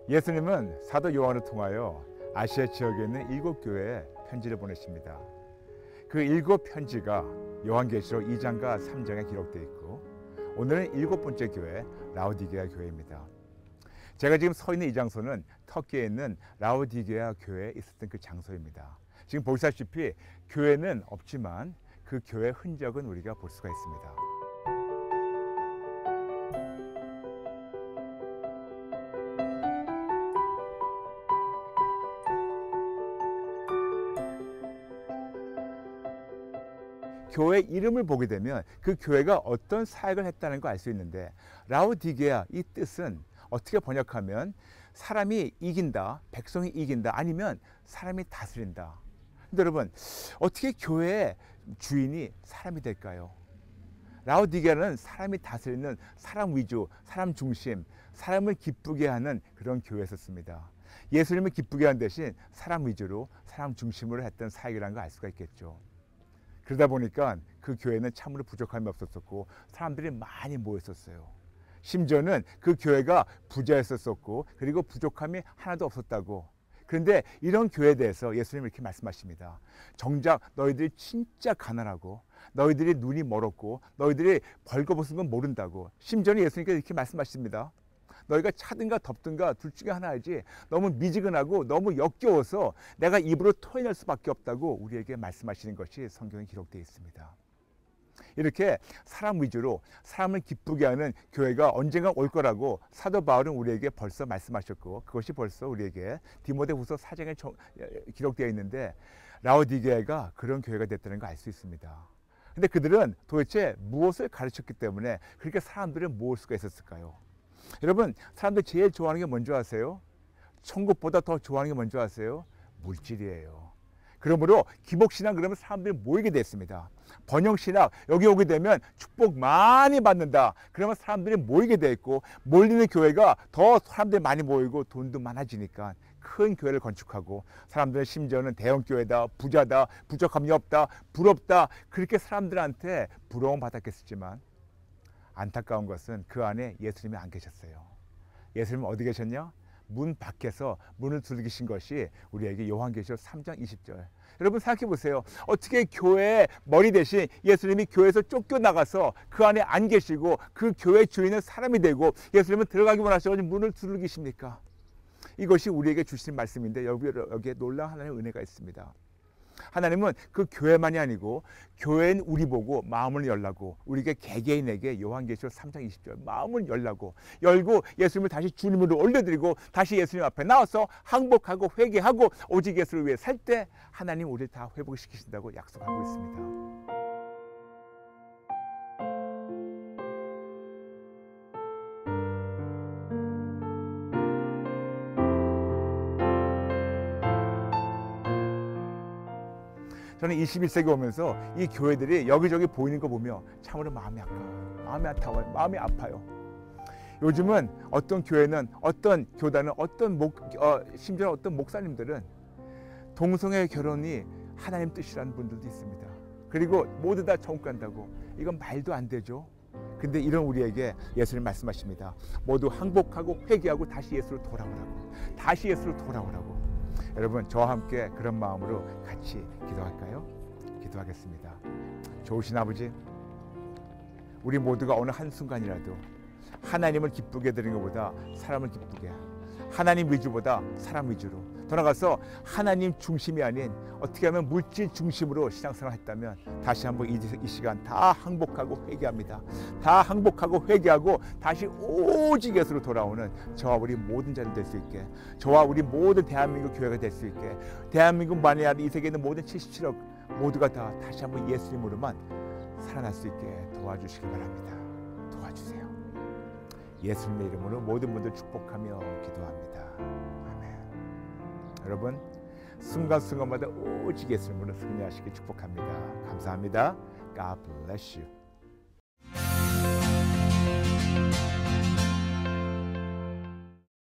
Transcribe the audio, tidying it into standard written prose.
예수님은 사도 요한을 통하여 아시아 지역에 있는 7교회에 편지를 보내십니다. 그 7편지가 요한계시록 2장과 3장에 기록되어 있고, 오늘은 7번째 교회 라오디게아 교회입니다. 제가 지금 서 있는 이 장소는 터키에 있는 라오디게아 교회에 있었던 그 장소입니다. 지금 보시다시피 교회는 없지만 그 교회 흔적은 우리가 볼 수가 있습니다. 교회 이름을 보게 되면 그 교회가 어떤 사역을 했다는 걸 알 수 있는데, 라오디게아 이 뜻은 어떻게 번역하면 사람이 이긴다, 백성이 이긴다, 아니면 사람이 다스린다. 근데 여러분, 어떻게 교회의 주인이 사람이 될까요? 라오디게아는 사람이 다스리는 사람 위주, 사람 중심, 사람을 기쁘게 하는 그런 교회였습니다. 예수님을 기쁘게 하는 대신 사람 위주로, 사람 중심으로 했던 사역이라는 걸 알 수가 있겠죠. 그러다 보니까 그 교회는 참으로 부족함이 없었고 사람들이 많이 모였었어요. 심지어는 그 교회가 부자였었고 그리고 부족함이 하나도 없었다고. 그런데 이런 교회에 대해서 예수님이 이렇게 말씀하십니다. 정작 너희들이 진짜 가난하고 너희들이 눈이 멀었고 너희들이 벌거벗은 건 모른다고. 심지어는 예수님께서 이렇게 말씀하십니다. 너희가 차든가 덥든가 둘 중에 하나이지 너무 미지근하고 너무 역겨워서 내가 입으로 토해낼 수밖에 없다고 우리에게 말씀하시는 것이 성경에 기록되어 있습니다. 이렇게 사람 위주로 사람을 기쁘게 하는 교회가 언젠가 올 거라고 사도 바울은 우리에게 벌써 말씀하셨고, 그것이 벌써 우리에게 디모데후서 4장에 기록되어 있는데, 라오디게아가 그런 교회가 됐다는 걸 알 수 있습니다. 근데 그들은 도대체 무엇을 가르쳤기 때문에 그렇게 사람들을 모을 수가 있었을까요? 여러분, 사람들 제일 좋아하는 게 뭔지 아세요? 천국보다 더 좋아하는 게 뭔지 아세요? 물질이에요. 그러므로 기복신앙 그러면 사람들이 모이게 됐습니다. 번영신앙 여기 오게 되면 축복 많이 받는다. 그러면 사람들이 모이게 돼 있고, 몰리는 교회가 더 사람들이 많이 모이고 돈도 많아지니까 큰 교회를 건축하고, 사람들은 심지어는 대형교회다, 부자다, 부족함이 없다, 부럽다, 그렇게 사람들한테 부러움 받았겠지만 안타까운 것은 그 안에 예수님이 안 계셨어요. 예수님은 어디 계셨냐? 문 밖에서 문을 두드리신 것이 우리에게 요한계시록 3장 20절. 여러분 생각해 보세요. 어떻게 교회의 머리 대신 예수님이 교회에서 쫓겨나가서 그 안에 안 계시고 그 교회 주인은 사람이 되고 예수님은 들어가기만 하셔가지고 문을 두드리십니까? 이것이 우리에게 주신 말씀인데 여기에 놀라운 하나님의 은혜가 있습니다. 하나님은 그 교회만이 아니고 교회인 우리 보고 마음을 열라고, 우리에게 개개인에게 요한계시록 3장 20절 마음을 열라고, 열고 예수님을 다시 주님으로 올려드리고 다시 예수님 앞에 나와서 항복하고 회개하고 오직 예수를 위해 살 때 하나님 우리를 다 회복시키신다고 약속하고 있습니다. 저는 21세기 오면서 이 교회들이 여기저기 보이는 거 보며 참으로 마음이 아까워요. 마음이 아파요. 마음이 아파요. 요즘은 어떤 교회는, 어떤 교단은, 심지어 어떤 목사님들은 동성애 결혼이 하나님 뜻이라는 분들도 있습니다. 그리고 모두 다 천국 간다고. 이건 말도 안 되죠. 근데 이런 우리에게 예수님 말씀하십니다. 모두 항복하고 회개하고 다시 예수로 돌아오라고. 다시 예수로 돌아오라고. 여러분, 저와 함께 그런 마음으로 같이 기도할까요? 기도하겠습니다. 좋으신 아버지, 우리 모두가 어느 한순간이라도 하나님을 기쁘게 드리는 것보다 사람을 기쁘게, 하나님 위주보다 사람 위주로, 더 나아가서 하나님 중심이 아닌 어떻게 하면 물질 중심으로 신앙생활을 했다면 다시 한번 이 시간 다 항복하고 회개합니다. 다 항복하고 회개하고 다시 오직 예수로 돌아오는 저와 우리 모든 자들 될 수 있게, 저와 우리 모든 대한민국 교회가 될 수 있게, 대한민국만이 아니라 이 세계에 있는 모든 77억 모두가 다 다시 한번 예수님으로만 살아날 수 있게 도와주시기 바랍니다. 도와주세요. 예수님의 이름으로 모든 분들 축복하며 기도합니다. 아멘. 여러분, 순간순간마다 오직 예수님으로 승리하시길 축복합니다. 감사합니다. God bless you.